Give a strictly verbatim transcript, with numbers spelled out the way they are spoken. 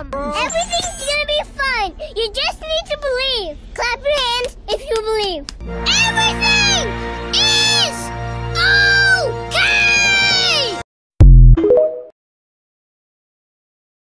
Everything's gonna be fine. You just need to believe.